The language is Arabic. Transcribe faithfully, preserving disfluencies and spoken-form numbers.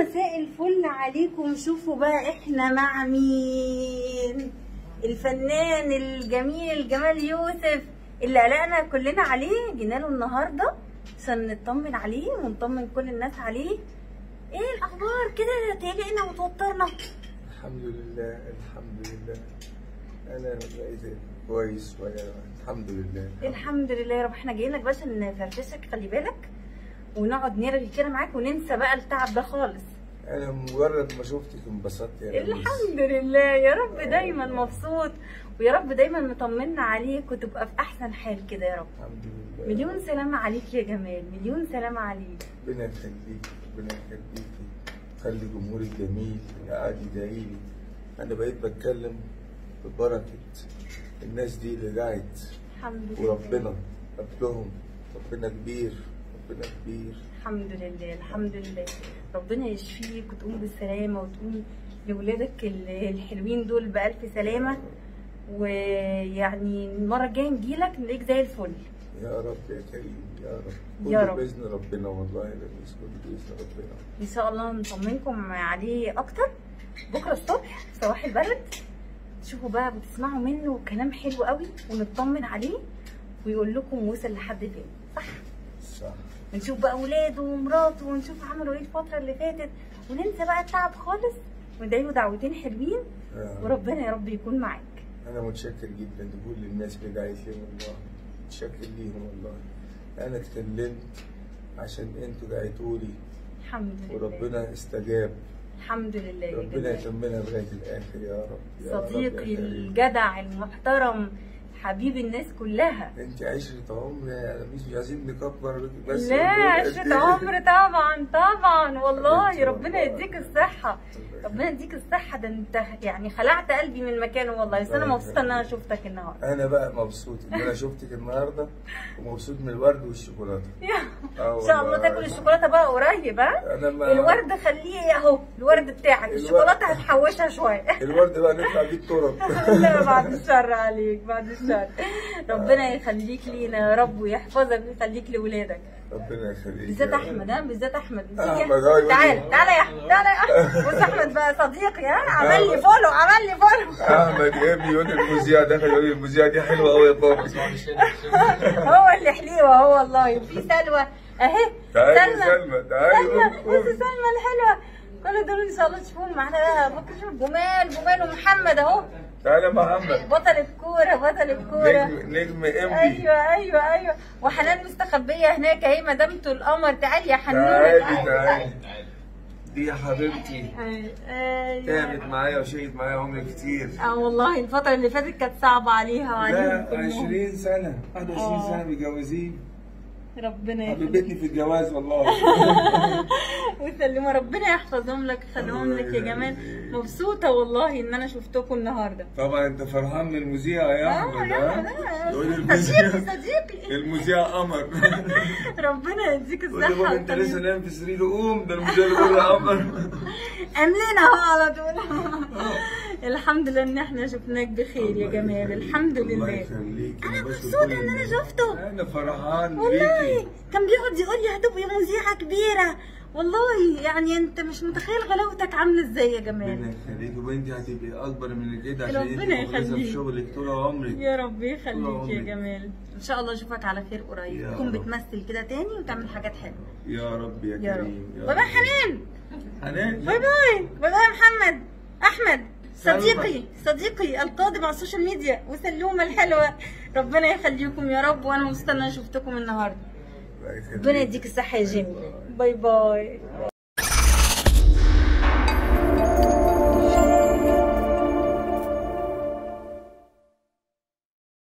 مساء الفل عليكم. شوفوا بقى احنا مع مين؟ الفنان الجميل جمال يوسف اللي قلقنا كلنا عليه. جينا له النهارده عشان نطمن عليه ونطمن كل الناس عليه. ايه الاخبار كده؟ تقلقنا وتوترنا. الحمد لله الحمد لله انا بقيت كويس ويا الحمد لله. الحمد لله يا رب. احنا جايين لك بس نفرفشك، خلي بالك، ونقعد نرغي كده معاك وننسى بقى التعب ده خالص. انا مجرد ما شفتك انبسطت يا الحمد لله يا رب. دايما مبسوط ويا رب دايما مطمنا عليك وتبقى في احسن حال كده يا رب. الحمد لله. مليون سلامة عليك يا جمال، مليون سلامة عليك. ربنا يخليك ربنا يخليكي، خلي جمهورك جميل اللي قاعد يدعي لي. انا بقيت بتكلم ببركه الناس دي اللي دعت. الحمد لله. وربنا قبلهم، ربنا كبير ربنا كبير. الحمد لله الحمد لله. ربنا يشفيك وتقوم بالسلامة وتقوم لولادك الحلوين دول بألف سلامة، ويعني المرة الجاية نجيلك نلاقيك زي الفل. يا رب يا كريم يا رب. يا كله رب بإذن ربنا، والله لا كله بإذن ربنا. ان شاء الله نطمنكم عليه اكتر بكره الصبح في صباح البلد. تشوفوا بقى بتسمعوا منه كلام حلو قوي ونطمن عليه ويقول لكم وصل لحد فين. صح؟ صح. ونشوف بقى اولاده ومراته ونشوف عملوا ايه الفتره اللي فاتت وننسى بقى التعب خالص وندعي له دعوتين حلوين وربنا يا رب يكون معاك. انا متشكر جدا لكل الناس اللي دعت لي، والله متشكر ليهم والله. انا اتكلمت عشان انتوا دعيتوا لي. الحمد لله. وربنا استجاب. الحمد لله. ربنا يكملها لغايه الاخر يا رب. يا صديقي الجدع المحترم حبيب الناس كلها. انت عشرة عمر، انا مش عايزين نكبر بس. لا عشرة عمر طبعا طبعا والله. ربنا يديك الصحة، ربنا يديك الصحة. ده انت يعني خلعت قلبي من مكانه والله. بس انا مبسوطة ان انا شفتك النهارده. انا بقى مبسوط ان انا شفتك النهارده ومبسوط من الورد والشوكولاتة. ان شاء الله تاكل الشوكولاتة بقى قريب. ها؟ انا ما الورد خليه اهو، الورد بتاعك. الشوكولاتة هتحوشها شوية. الورد بقى نطلع بيه الطرق. لا بعد الشر عليك، بعد الشر. ربنا يخليك لينا يا رب ويحفظك ويخليك لاولادك. ربنا يخليك. بالذات احمد. ها بالذات احمد. احمد تعالى تعالى يا احمد، تعالى يا احمد. بص احمد بقى صديقي. ها عمل لي فولو، عمل لي فولو. احمد يا ابني يقول المذيع دخل يقول لي المذيع دي حلوه قوي يا بابا. هو اللي حليوه هو والله. في سلوى اهي. تعالي سلمى تعالي. بص سلمى الحلوه. كل دول ان شاء الله تشوفوهم معانا بقى بكره. جمال جمال ومحمد اهو. تعالى يا محمد بطل الكوره بطل الكوره. نجم نجم امبي. ايوه ايوه ايوه. وحنان مستخبيه هناك اهي مدامته القمر. تعالي يا حنونه. تعالي تعالي. دي يا حبيبتي ايوه تعبت معايا وشقت معايا عمر كتير. اه والله الفتره اللي فاتت كانت صعبه عليها وعليهم لا كلهم. عشرين سنة واحد وعشرين سنة متجوزين. ربنا يخليك. حبيبتني في الجواز والله. وسلموا. ربنا يحفظهم لك يخليهم لك يا جمال. مبسوطه والله ان انا شفتكم النهارده. طبعا انت فرحان من المذيع يا احمد. اه يقول صديقي صديقي المذيع قمر. ربنا يديك قول له الصحه. بابا انت لسه نايم في سريره، قوم ده المذيع اللي بيقول يا قمر. املينا اهو على طول. الحمد لله ان احنا شفناك بخير يا جمال. الحمد الله لله. يخليك. انا مبسوطه ان انا شفته انا فرحان والله. بيكي. كان بيقعد يقول لي هتبقي مذيعه كبيره والله. يعني انت مش متخيل غلاوتك عامله ازاي يا جمال. ربنا يخليك وبنتي هتبقي اكبر من كده عشان ربنا انت مخلصه يخليك. في شغلك طول عمرك. يا رب يخليك يا عمرك. جمال. ان شاء الله اشوفك على خير قريب، تكون رب. بتمثل كده تاني وتعمل حاجات حلوه. يا رب يا يا كريم. رب. باي باي حنان. حنان باي باي باي باي محمد. احمد صديقي صديقي القادم على السوشيال ميديا وسلومه الحلوه. ربنا يخليكم يا رب. وانا مستنيه شفتكم النهارده. ربنا يديك الصحه يا جيمي. باي باي.